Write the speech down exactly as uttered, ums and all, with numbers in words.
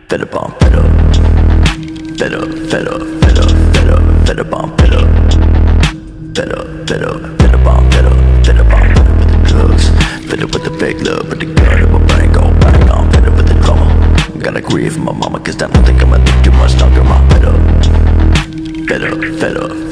fed up on fed up, fed up, fed up, fed up, fed up, fed up on fed up, fed up, fed up, fed up on fed up, fed up on fed up with the drugs, fed up with the fake love, with the gun in my brain go bang on, fed up with the drama. Gotta grieve my mama, cause I don't think I'ma live too much longer. I'm fed up, fed up, fed up.